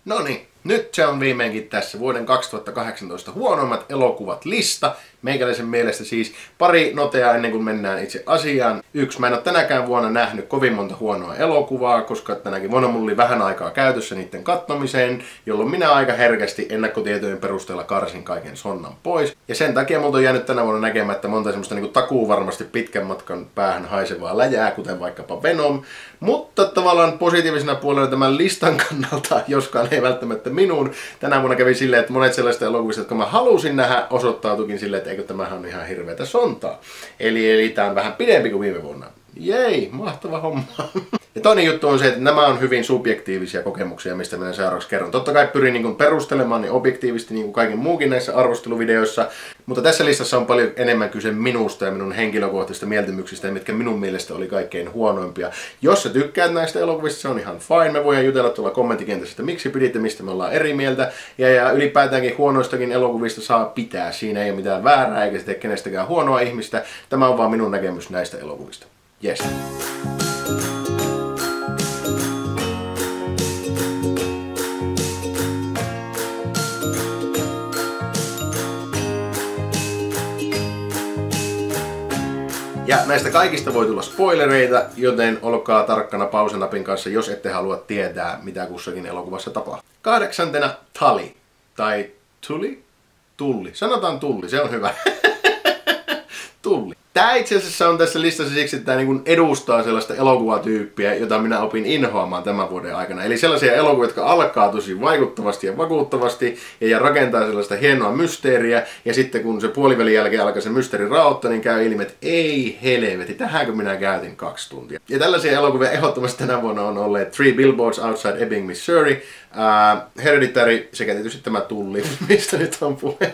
No niin, nyt se on viimeinkin tässä vuoden 2018 huonoimmat elokuvat lista. Meikäläisen mielestä siis pari noteaa ennen kuin mennään itse asiaan. Yksi, mä en ole tänäkään vuonna nähnyt kovin monta huonoa elokuvaa, koska tänäkin vuonna mulla oli vähän aikaa käytössä niiden katsomiseen, jolloin minä aika herkästi ennakkotietojen perusteella karsin kaiken sonnan pois. Ja sen takia multa on jäänyt tänä vuonna näkemättä monta semmoista takuu varmasti pitkän matkan päähän haisevaa läjää, kuten vaikkapa Venom. Mutta tavallaan positiivisena puolella tämän listan kannalta, joskaan ei välttämättä minun, tänä vuonna kävi silleen, että monet sellaista elokuvista, jotka mä halusin nähdä, osoittautuikin silleen, että eikö tämähän on ihan hirveätä sontaa. Eli tää on vähän pidempi kuin viime vuonna. Jei, mahtava homma. Ja toinen juttu on se, että nämä on hyvin subjektiivisia kokemuksia, mistä minä seuraavaksi kerron. Totta kai pyrin perustelemaan niin objektiivisesti niin kuin kaiken muukin näissä arvosteluvideoissa, mutta tässä listassa on paljon enemmän kyse minusta ja minun henkilökohtaisista mieltymyksistä, mitkä minun mielestä oli kaikkein huonoimpia. Jos sä tykkäät näistä elokuvista, se on ihan fine. Me voidaan jutella tuolla kommenttikentässä, että miksi piditte, mistä me ollaan eri mieltä. Ja ylipäätäänkin huonoistakin elokuvista saa pitää. Siinä ei ole mitään väärää eikä se tee kenestäkään huonoa ihmistä. Tämä on vaan minun näkemys näistä elokuvista. Yes. Ja näistä kaikista voi tulla spoilereita, joten olkaa tarkkana pausenapin kanssa, jos ette halua tietää, mitä kussakin elokuvassa tapahtuu. 8. Tully. Tai Tully? Tulli. Sanotaan Tulli, se on hyvä. Tulli. Tämä itse asiassa on tässä listassa siksi, että tämä edustaa sellaista elokuvatyyppiä, jota minä opin inhoamaan tämän vuoden aikana. Eli sellaisia elokuvia, jotka alkaa tosi vaikuttavasti ja vakuuttavasti ja rakentaa sellaista hienoa mysteeriä. Ja sitten kun se puolivälin jälkeen alkaa se mysteeri raottaa, niin käy ilmi, että ei helveti, tähänkö minä käytin 2 tuntia. Ja tällaisia elokuvia ehdottomasti tänä vuonna on olleet 3 Billboards Outside Ebbing, Missouri, Hereditary sekä tietysti tämä Tulli, mistä nyt on puhe.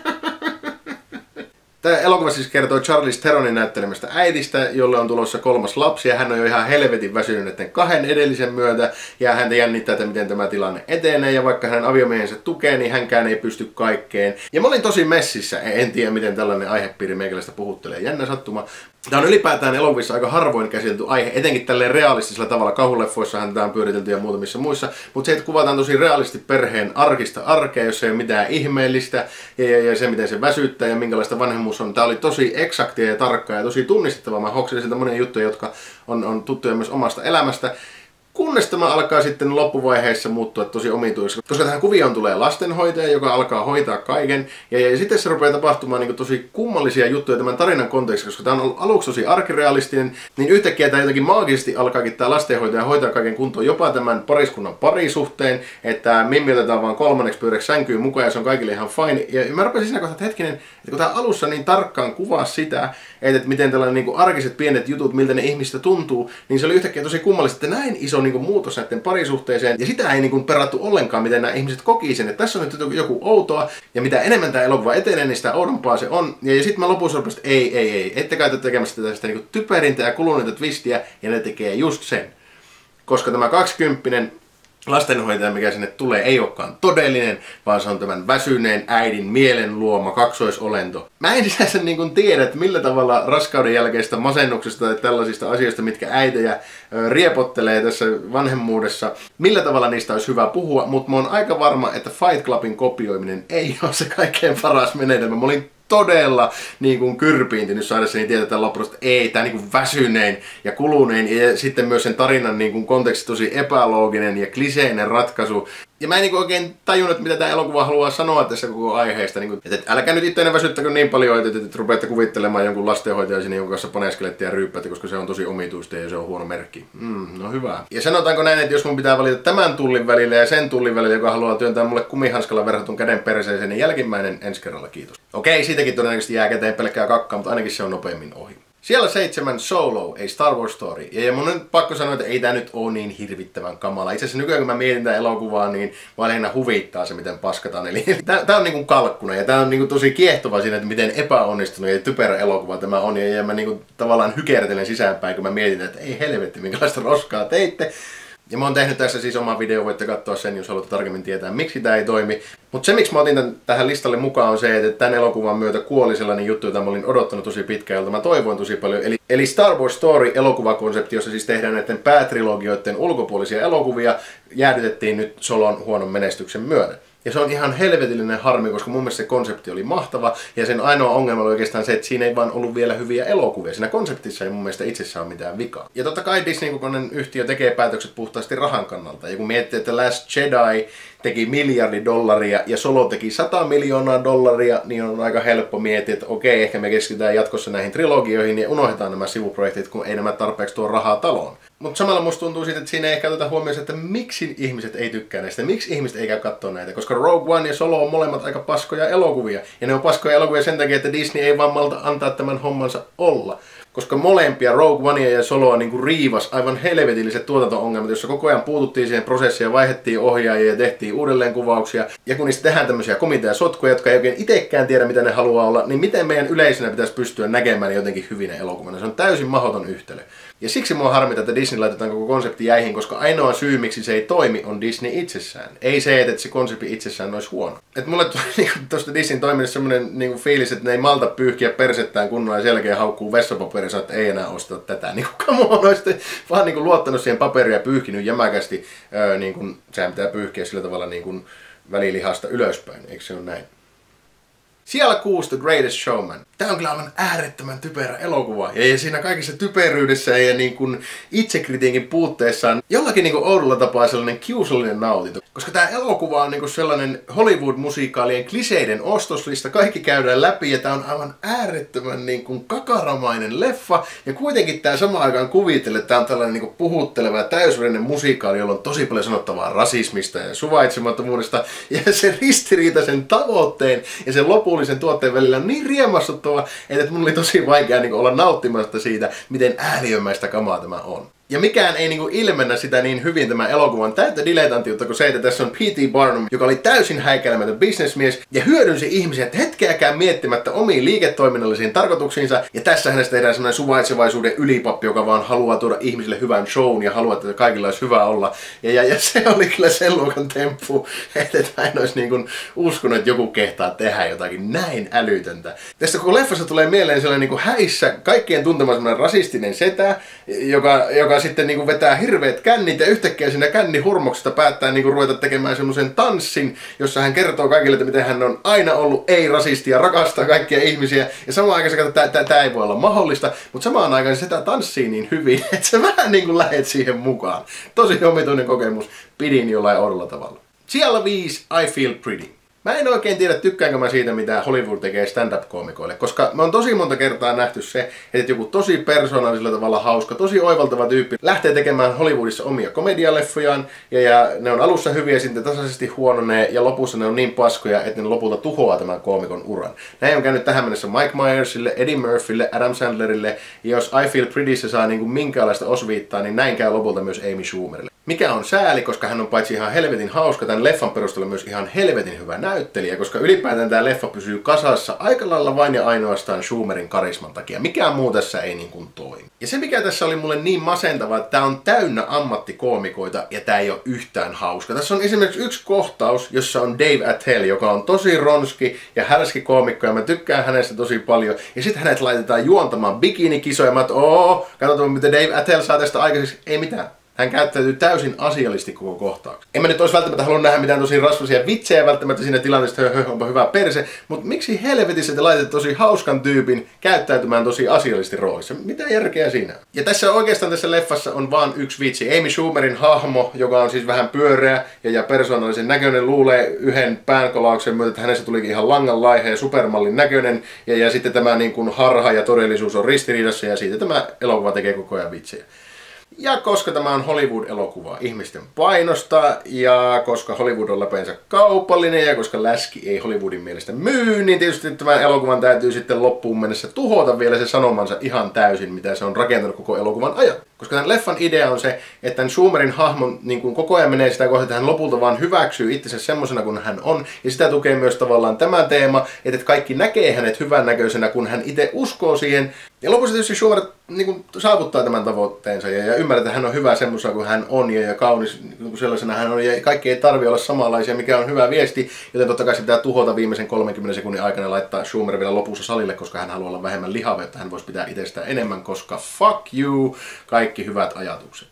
Tämä elokuva siis kertoo Charlize Theronin näyttelemästä äitistä, jolle on tulossa 3. lapsi ja hän on jo ihan helvetin väsynyt näiden 2 edellisen myötä ja häntä jännittää, että miten tämä tilanne etenee ja vaikka hänen aviomiehensä tukee, niin hänkään ei pysty kaikkeen. Ja mä olin tosi messissä, en tiedä miten tällainen aihepiiri meikäläistä puhuttelee, jännä sattuma. Tämä on ylipäätään elokuvissa aika harvoin käsitelty aihe, etenkin tälleen realistisella tavalla. Kauhuleffoissahan tämä on pyöritelty ja muutamissa muissa, mutta se, että kuvataan tosi realistisesti perheen arkista arkea, jossa ei ole mitään ihmeellistä ja se, miten se väsyttää ja minkälaista vanhemmuus on. Tämä oli tosi eksaktia ja tarkkaa ja tosi tunnistettavaa. Mä hokselin sieltä monia juttuja, jotka on tuttuja myös omasta elämästä. Kunnes tämä alkaa sitten loppuvaiheessa muuttua tosi omituiseksi, koska tähän kuvioon tulee lastenhoitaja, joka alkaa hoitaa kaiken. Ja sitten se rupeaa tapahtumaan tosi kummallisia juttuja tämän tarinan kontekstissa, koska tämä on aluksi tosi arkirealistinen, niin yhtäkkiä tämä jotenkin maagisesti alkaakin tämä lastenhoitaja hoitaa kaiken kuntoon jopa tämän pariskunnan parisuhteen, että Mimmi otetaan vaan 3. pyöreäksi sänkyyn mukaan ja se on kaikille ihan fine. Ja mä rupesin siinä kohtaa, että hetkinen, että kun tämä alussa niin tarkkaan kuvaa sitä, että miten tällainen arkiset pienet jutut, miltä ne ihmistä tuntuu, niin se oli yhtäkkiä tosi kummallista, että näin iso muutos näiden parisuhteeseen. Ja sitä ei perattu ollenkaan, miten nämä ihmiset koki sen, että tässä on nyt joku outoa. Ja mitä enemmän tämä elokuva etenee, niin sitä oudompaa se on. Ja sitten mä lopussa rupesin, että ei, ette käytä tekemässä tästä typerintä ja kuluneita twistiä, ja ne tekee just sen. Koska tämä 20 lastenhoitaja, mikä sinne tulee, ei olekaan todellinen, vaan se on tämän väsyneen äidin mielen luoma kaksoisolento. Mä en sinänsä tiedä, että millä tavalla raskauden jälkeistä masennuksesta tai tällaisista asioista, mitkä äitejä riepottelee tässä vanhemmuudessa, millä tavalla niistä olisi hyvä puhua, mutta mä oon aika varma, että Fight Clubin kopioiminen ei ole se kaikkein paras menetelmä. Mä olin todella kyrpiintynyt saadessani tietää tämän lopusta, että ei, tää väsynein ja kulunein ja sitten myös sen tarinan konteksti tosi epälooginen ja kliseinen ratkaisu. Ja mä en oikein tajunnut, mitä tämä elokuva haluaa sanoa tässä koko aiheesta. Että älkää nyt itseänne väsyttäkö niin paljon, että rupeatte kuvittelemaan jonkun lastenhoitajan sinne, jonka kanssa paneskelette ja ryyppäätte, koska se on tosi omituista ja se on huono merkki. No hyvä. Ja sanotaanko näin, että jos mun pitää valita tämän Tullin välillä ja sen Tullin välillä, joka haluaa työntää mulle kumihanskalla verhotun käden perseeseen, niin jälkimmäinen ensi kerralla kiitos. Okei, siitäkin todennäköisesti jää käteen pelkkää kakkaa, mutta ainakin se on nopeammin ohi. Siellä 7 Solo, a Star Wars Story. Ja mun on nyt pakko sanoa, että ei tää nyt oo niin hirvittävän kamala. Itse asiassa nykyään kun mä mietin tää elokuvaa, niin vaan lähinnä huvittaa se, miten paskataan. Eli tää on kalkkuna ja tää on tosi kiehtova siinä, että miten epäonnistunut ja typerä elokuva tämä on. Ja mä tavallaan hykertelen sisäänpäin, kun mä mietin, että ei helvetti, minkälaista roskaa teitte. Ja mä oon tehnyt tässä siis oma video, voitte katsoa sen, jos haluatte tarkemmin tietää, miksi tää ei toimi. Mutta se, miksi mä otin tämän tähän listalle mukaan, on se, että tämän elokuvan myötä kuoli sellainen juttu, jota mä olin odottanut tosi pitkään, jolta mä toivoin tosi paljon. Eli Star Wars Story -elokuvakonsepti, jossa siis tehdään näiden päätrilogioiden ulkopuolisia elokuvia, jäädytettiin nyt Solon huonon menestyksen myötä. Ja se on ihan helvetillinen harmi, koska mun mielestä se konsepti oli mahtava, ja sen ainoa ongelma oli oikeastaan se, että siinä ei vaan ollut vielä hyviä elokuvia. Siinä konseptissa ei mun mielestä itsessään ole mitään vikaa. Ja totta kai Disney-kokoinen yhtiö tekee päätökset puhtaasti rahan kannalta. Ja kun miettii, että Last Jedi teki $1 miljardia ja Solo teki $100 miljoonaa, niin on aika helppo miettiä, että okei, ehkä me keskitytään jatkossa näihin trilogioihin ja unohdetaan nämä sivuprojektit, kun ei nämä tarpeeksi tuo rahaa taloon. Mutta samalla musta tuntuu siitä, että siinä ei ehkä oteta huomioon, että miksi ihmiset ei tykkää näistä, miksi ihmiset ei käy katsoa näitä, koska Rogue One ja Solo on molemmat aika paskoja elokuvia. Ja ne on paskoja elokuvia sen takia, että Disney ei vaan malta antaa tämän hommansa olla. Koska molempia, Rogue Onea ja Soloa, niin riivas aivan helvetilliset tuotanto-ongelmat, jossa koko ajan puututtiin siihen prosessiin ja vaihdettiin ohjaajia ja tehtiin uudelleenkuvauksia. Ja kun niistä tehdään tämmöisiä komiteasotkuja, jotka ei oikein itsekään tiedä, mitä ne haluaa olla, niin miten meidän yleisönä pitäisi pystyä näkemään jotenkin hyvinä elokuvina? Se on täysin mahdoton yhtälö. Ja siksi mua harmita, että Disney laitetaan koko konsepti jäihin, koska ainoa syy, miksi se ei toimi, on Disney itsessään. Ei se, että se konsepti itsessään olisi huono. Et mulle tuli tuosta Disneyn toiminnassa semmoinen fiilis, että ne ei malta pyyhkiä persettään kunnolla ja selkeä haukkuu vessapaperia ja sanoo, että ei enää osteta tätä. Come on, olisitte vaan luottanut siihen paperiin ja pyyhkinyt jämäkästi. Sehän pitää pyyhkiä sillä tavalla välilihasta ylöspäin, eikö se ole näin? Siellä 6 The Greatest Showman. Tää on kyllä aivan äärettömän typerä elokuva. Ja siinä kaikessa typeryydessä ja itsekritiikin puutteessaan jollakin oudolla tapaa sellainen kiusallinen nautinto. Koska tää elokuva on sellainen Hollywood-musiikaalien kliseiden ostoslista. Kaikki käydään läpi ja tää on aivan äärettömän kakaramainen leffa. Ja kuitenkin tää samaan aikaan kuvittelee, että tää on tällainen puhutteleva ja täysverinen musiikaali, jolla on tosi paljon sanottavaa rasismista ja suvaitsemattomuudesta. Ja se ristiriita sen tavoitteen ja sen lopullisen tuotteen välillä on niin riemastuttava, että mun oli tosi vaikea olla nauttimasta siitä, miten ääliömäistä kamaa tämä on. Ja mikään ei ilmennä sitä niin hyvin tämän elokuvan täyttä dilettantiutta kuin se, että tässä on P.T. Barnum, joka oli täysin häikäilemätön bisnesmies ja hyödynsi ihmisiä hetkeäkään miettimättä omiin liiketoiminnallisiin tarkoituksiinsa. Ja tässä hänestä tehdään semmoinen suvaitsevaisuuden ylipappi, joka vaan haluaa tuoda ihmisille hyvän shown ja haluaa, että kaikilla olisi hyvä olla. Ja se oli kyllä sen luokan temppu, että mä en olisi uskonut, että joku kehtaa tehdä jotakin näin älytöntä. Tästä koko leffassa tulee mieleen sellainen häissä kaikkien tuntema semmoinen rasistinen setä, joka sitten vetää hirveät kännit ja yhtäkkiä siinä kännihurmoksesta päättää ruveta tekemään semmoisen tanssin, jossa hän kertoo kaikille, että miten hän on aina ollut ei-rasisti ja rakastaa kaikkia ihmisiä. Ja samaan aikaan että tämä ei voi olla mahdollista, mutta samaan aikaan sitä tanssii niin hyvin, että sä vähän lähet siihen mukaan. Tosi omituinen kokemus, pidin jollain oudolla tavalla. Siellä 5 I Feel Pretty. Mä en oikein tiedä, tykkäänkö mä siitä, mitä Hollywood tekee stand-up-koomikoille, koska me on tosi monta kertaa nähty se, että joku tosi persoonallisella tavalla hauska, tosi oivaltava tyyppi lähtee tekemään Hollywoodissa omia komedialeffojaan, ja ne on alussa hyviä, sitten tasaisesti huononee, ja lopussa ne on niin paskoja, että ne lopulta tuhoaa tämän koomikon uran. Näin on käynyt tähän mennessä Mike Myersille, Eddie Murphylle, Adam Sandlerille, ja jos I Feel Prettyssä saa minkäänlaista osviittaa, niin näin käy lopulta myös Amy Schumerille. Mikä on sääli, koska hän on paitsi ihan helvetin hauska, tämän leffan perusteella myös ihan helvetin hyvä näyttelijä, koska ylipäätään tämä leffa pysyy kasassa aika lailla vain ja ainoastaan Schumerin karisman takia. Mikään muu tässä ei toimi. Ja se mikä tässä oli mulle niin masentavaa, että tämä on täynnä ammattikoomikoita ja tämä ei ole yhtään hauska. Tässä on esimerkiksi yksi kohtaus, jossa on Dave Attell, joka on tosi ronski ja härski koomikko ja mä tykkään hänestä tosi paljon. Ja sitten hänet laitetaan juontamaan bikinikisoja ja mä katsotaan mitä Dave Attell saa tästä aikaiseksi. Ei mitään. Hän käyttäytyy täysin asiallisesti koko kohtauksessa. En mä nyt olisi välttämättä halunnut nähdä mitään tosi rasvaisia vitsejä välttämättä siinä tilanteessa, että onpa hyvä perse, mutta miksi helvetissä te laitatte tosi hauskan tyypin käyttäytymään tosi asiallisesti roolissa? Mitä järkeä siinä? Ja oikeastaan tässä leffassa on vaan yksi vitsi. Amy Schumerin hahmo, joka on siis vähän pyöreä ja persoonallisen näköinen, luulee yhden päänkolauksen myötä, että hänestä tulikin ihan langanlaihe ja supermallin näköinen, ja sitten tämä harha ja todellisuus on ristiriidassa, ja siitä tämä elokuva tekee koko ajan vitsejä. Ja koska tämä on Hollywood-elokuva ihmisten painosta, ja koska Hollywood on läpeensä kaupallinen, ja koska läski ei Hollywoodin mielestä myy, niin tietysti tämän elokuvan täytyy sitten loppuun mennessä tuhota vielä se sanomansa ihan täysin, mitä se on rakentanut koko elokuvan ajan. Koska tämän leffan idea on se, että tämän Schumerin hahmon niin kuin koko ajan menee sitä kohtaa, että hän lopulta vaan hyväksyy itsensä semmosena kuin hän on. Ja sitä tukee myös tavallaan tämä teema, että kaikki näkee hänet hyvännäköisenä, kun hän itse uskoo siihen. Ja lopussa tietysti Schumer niin kuin saavuttaa tämän tavoitteensa ja ymmärtää, että hän on hyvä semmosena kuin hän on ja kaunis niin sellaisena hän on. Ja kaikki ei tarvitse olla samanlaisia, mikä on hyvä viesti. Joten totta kai se pitää tuhota viimeisen 30 sekunnin aikana ja laittaa Schumer vielä lopussa salille, koska hän haluaa olla vähemmän lihava, että hän voisi pitää itsestään enemmän, koska fuck you, kaikki hyvät ajatukset.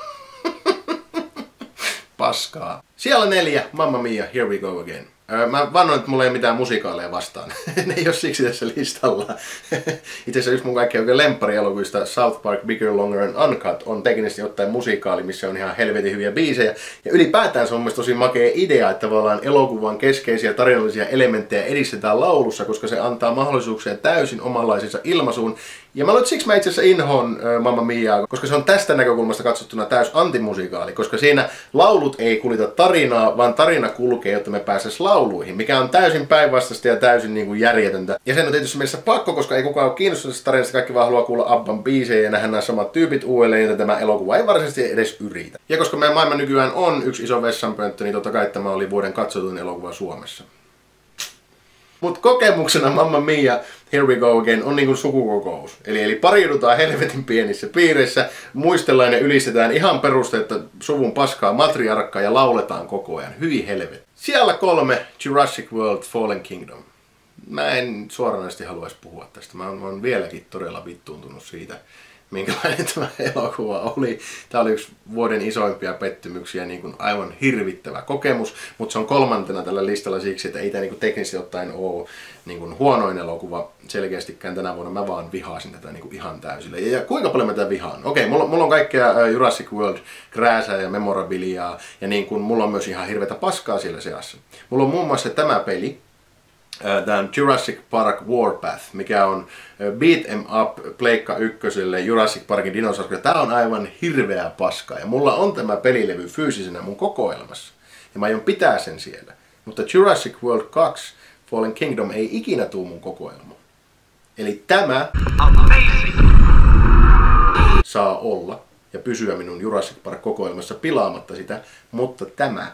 Paskaa. Siellä 4, Mamma Mia, Here We Go Again. Mä vannoin, että mulla ei ole mitään musikaaleja vastaan. Ne ei ole siksi tässä listalla. Itse asiassa yksi mun kaikkein oikein lempparielokuvista, South Park, Bigger, Longer and Uncut, on teknisesti ottaen musikaali, missä on ihan helvetin hyviä biisejä. Ja ylipäätään se on mun mielestä tosi makea idea, että tavallaan elokuvan keskeisiä tarinallisia elementtejä edistetään laulussa, koska se antaa mahdollisuuksia täysin omanlaisensa ilmaisuun. Ja mä luulen, että siksi mä itse asiassa inhoon Mamma Miaa, koska se on tästä näkökulmasta katsottuna täys antimusikaali, koska siinä laulut ei kulita tarinaa, vaan tarina kulkee, jotta me pääsisimme lauluihin, mikä on täysin päinvastaista ja täysin niin kuin järjetöntä. Ja sen on tietysti mielessä pakko, koska ei kukaan ole kiinnostunut tästä tarinasta, kaikki vaan haluaa kuulla Abban biisejä ja nähdä nämä samat tyypit uudelleen, joten tämä elokuva ei varsinaisesti edes yritä. Ja koska meidän maailma nykyään on yksi iso vessanpönttö, niin totta kai tämä oli vuoden katsotuin elokuva Suomessa. Mutta kokemuksena Mamma Mia, Here We Go Again on niinku sukukokous. Eli pariudutaan helvetin pienissä piireissä, muistellaan ja ylistetään ihan perusteetta suvun paskaa matriarkkaa ja lauletaan koko ajan. Hyvin helvet. Siellä 3, Jurassic World Fallen Kingdom. Mä en suoranaisesti haluaisi puhua tästä. Mä oon vieläkin todella vittuuntunut siitä, minkälainen tämä elokuva oli. Tämä oli yksi vuoden isoimpia pettymyksiä, niin kuin aivan hirvittävä kokemus, mutta se on 3. tällä listalla siksi, että ei tämä niin teknisesti ottaen ole niin kuin huonoin elokuva selkeästikään tänä vuonna. Mä vaan vihaasin tätä niin kuin ihan täysillä. Ja kuinka paljon mä tätä vihaan? Okei, mulla on kaikkea Jurassic World krääsää ja memorabiliaa, ja niin kuin mulla on myös ihan hirveätä paskaa siellä seassa. Mulla on muun muassa tämä peli, tämän Jurassic Park Warpath, mikä on beat em up Pleikka ykköselle Jurassic Parkin dinosaurille. Tää on aivan hirveää paskaa ja mulla on tämä pelilevy fyysisenä mun kokoelmassa. Ja mä aion pitää sen siellä. Mutta Jurassic World 2 Fallen Kingdom ei ikinä tuu mun kokoelmaan. Eli tämä saa olla ja pysyä minun Jurassic Park kokoelmassa pilaamatta sitä, mutta tämä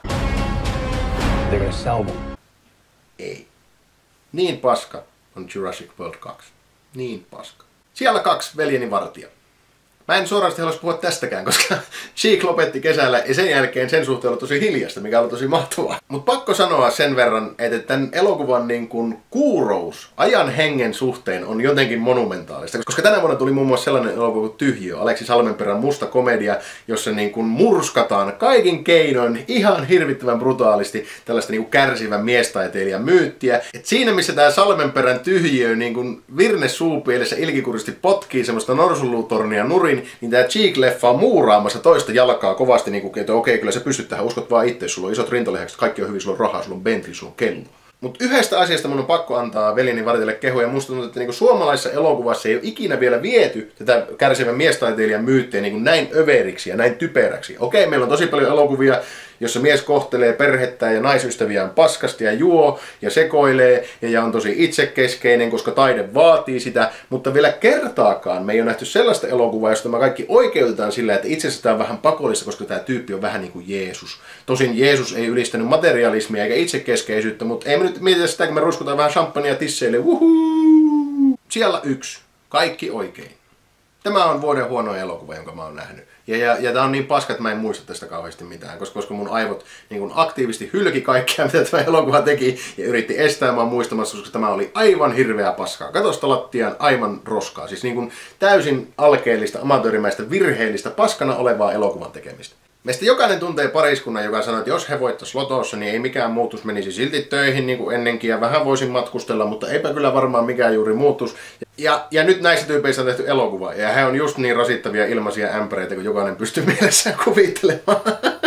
ei. Niin paska on Jurassic World 2. Niin paska. Siellä 2, Veljeni vartija. Mä en suorasti haluaisi puhua tästäkään, koska Cheek lopetti kesällä ja sen jälkeen sen suhteen oli tosi hiljasta, mikä oli tosi mahtavaa. Mutta pakko sanoa sen verran, että tämän elokuvan niin kuin kuurous ajan hengen suhteen on jotenkin monumentaalista. Koska tänä vuonna tuli muun muassa sellainen elokuva kuin Tyhjiö, Aleksi Salmenperän musta komedia, jossa niin kuin murskataan kaikin keinoin ihan hirvittävän brutaalisti tällaista niin kuin kärsivän miestaiteilijan myyttiä. Et siinä missä tää Salmenperän Tyhjiö niin kuin virne suupielessä ilkikuristi potkii semmoista norsunluutornia nurin, niin tää Cheek-leffa on muuraamassa toista jalkaa kovasti, niin kuin, että okei, kyllä sä pystyt tähän, uskot vaan itse, sulla on isot rintalihakset, kaikki on hyvin, sulla on rahaa, sulla on Bentley, sulla on kello. Mutta yhdestä asiasta mun on pakko antaa Veljeni vartijelle kehuja, ja musta tuntuu, että niinku suomalaisessa elokuvassa ei ole ikinä vielä viety tätä kärsivän miestaiteilijan myyttiä niinku näin överiksi ja näin typeräksi. Okei, meillä on tosi paljon elokuvia, jossa mies kohtelee perhettään ja naisystäviään paskasti ja juo ja sekoilee ja on tosi itsekeskeinen, koska taide vaatii sitä, mutta vielä kertaakaan me ei ole nähty sellaista elokuvaa, josta me kaikki oikeutetaan sillä, että itse asiassa tämä on vähän pakollista, koska tämä tyyppi on vähän niin kuin Jeesus. Tosin Jeesus ei ylistänyt materialismia eikä itsekeskeisyyttä, mutta ei me nyt mietitä sitä, kun me ruskutaan vähän champagnea tisseille. Wuhuu! Siellä 1. Kaikki oikein. Tämä on vuoden huono elokuva, jonka mä oon nähnyt. Ja tää on niin paska, että mä en muista tästä kauheasti mitään, koska mun aivot niin kun aktiivisesti hylki kaikkea, mitä tämä elokuva teki, ja yritti estää mua muistamassa, koska tämä oli aivan hirveää paskaa. Katosta lattiaan aivan roskaa. Siis niin kun täysin alkeellista, amatöörimäistä, virheellistä, paskana olevaa elokuvan tekemistä. Meistä jokainen tuntee pariskunnan, joka sanoo, että jos he voittaisi lotossa, niin ei mikään muutos, menisi silti töihin niin kuin ennenkin ja vähän voisin matkustella, mutta eipä kyllä varmaan mikään juuri muutus. Ja nyt näissä tyypeissä on tehty elokuva ja he on just niin rasittavia ilmaisia ämpäreitä, kun jokainen pystyy mielessään kuvittelemaan.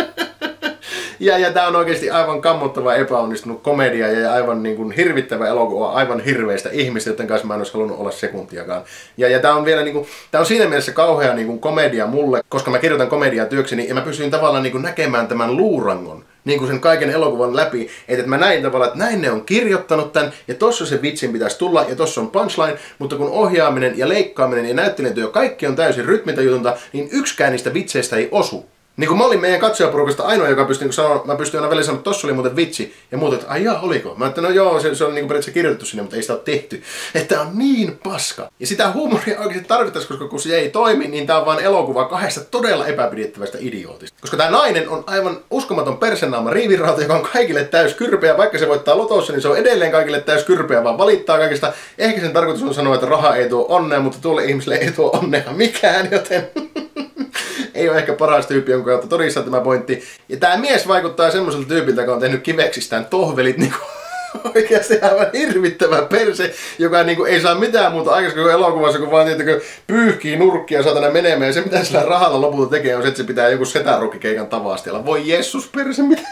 Ja tää on oikeasti aivan kammottava epäonnistunut komedia ja aivan niin kuin hirvittävä elokuva aivan hirveistä ihmistä, joten kanssa mä en olisi halunnut olla sekuntiakaan. Ja tää on vielä niin kuin, tää on siinä mielessä kauhea niin kuin komedia mulle, koska mä kirjoitan komediaa työkseni ja mä pystyin tavallaan niin kuin näkemään tämän luurangon niin kuin sen kaiken elokuvan läpi, että mä näin tavallaan, että näin ne on kirjoittanut tän, ja tossa se vitsin pitäisi tulla, ja tossa on punchline, mutta kun ohjaaminen ja leikkaaminen ja näyttelijätyö kaikki on täysin rytmintäjutunta, niin yksikään niistä vitseistä ei osu. Niin kun mä olin meidän katsojaporukasta ainoa, joka pystyi niin sanoa, mä pystyin aina välillä sanoa, että tossa oli muuten vitsi, ja muut, että ai jaa, oliko? Mä ajattelin, no joo, se on niin periaatteessa kirjoitettu sinne, mutta ei sitä ole tehty. Että on niin paska. Ja sitä huumoria oikeasti tarvittaisiin, koska kun se ei toimi, niin tää on vaan elokuva kahdesta todella epäpidettävästä idiootista. Koska tää nainen on aivan uskomaton persennaama riivirauta, joka on kaikille täys kyrpeä, vaikka se voittaa lotossa, niin se on edelleen kaikille täys kyrpeä, vaan valittaa kaikista. Ehkä sen tarkoitus on sanoa, että raha ei tuo onnea, mutta tuolle ihmiselle ei tuo onnea mikään, joten ei ole ehkä paras tyyppi, jonka kautta todistaa tämä pointti. Ja tää mies vaikuttaa semmoiselta tyypiltä, joka on tehnyt kiveksistään tohvelit niinku oikeasti aivan hirvittävä perse, joka niinku ei saa mitään muuta aikaisemmin kuin elokuvassa, kun vaan tietenkin pyyhkii nurkkia saatana menemään. Ja se mitä sillä rahalla lopulta tekee on se, että se pitää joku setärokkikeikan tavastella. Voi Jessus perse, mitä?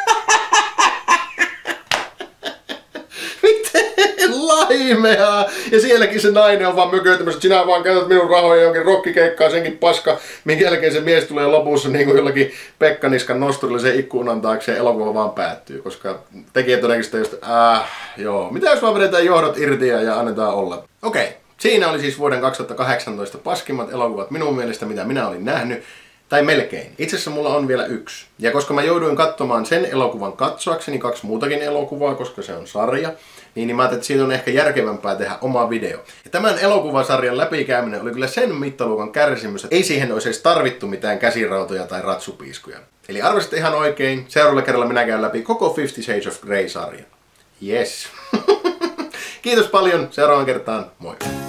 Laimea! Ja sielläkin se nainen on vaan mököitämässä, että sinä vaan käytät minun rahoja jonkin rokkikeikkaa, senkin paska, minkä jälkeen se mies tulee lopussa niin kuin jollakin Pekka-niskan nosturilla sen ikkunan taakse ja elokuva vaan päättyy, koska tekijä todennäköisesti just, joo, mitä jos vaan vedetään johdot irti ja annetaan olla. Okei, siinä oli siis vuoden 2018 paskimmat elokuvat minun mielestä, mitä minä olin nähnyt. Tai melkein. Itse asiassa mulla on vielä yksi. Ja koska mä jouduin katsomaan sen elokuvan katsoakseni 2 muutakin elokuvaa, koska se on sarja, niin mä ajattelin, että siitä on ehkä järkevämpää tehdä oma video. Ja tämän elokuvasarjan läpikäyminen oli kyllä sen mittaluokan kärsimys, että ei siihen olisi edes tarvittu mitään käsirautoja tai ratsupiiskuja. Eli arvasitte ihan oikein, seuraavalla kerralla minä käyn läpi koko 50 Shades of Grey-sarjan. Yes. Kiitos paljon, seuraavaan kertaan, moi!